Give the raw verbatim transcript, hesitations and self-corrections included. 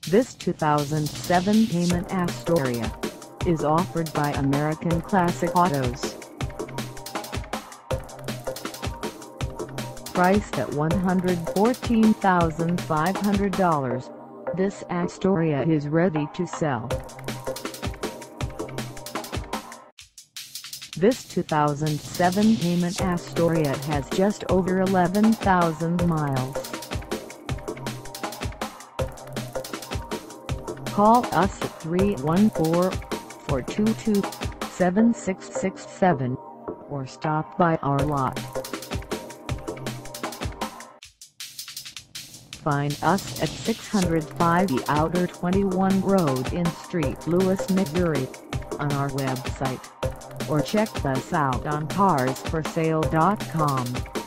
This two thousand seven Damon Astoria is offered by American Classic Autos. Priced at one hundred fourteen thousand five hundred dollars, this Astoria is ready to sell. This two thousand seven Damon Astoria has just over eleven thousand miles. Call us at three one four, four two two, seven six six seven or stop by our lot. Find us at six hundred five E Outer twenty-one Road in Street Louis, Missouri, on our website, or check us out on cars for sale dot com.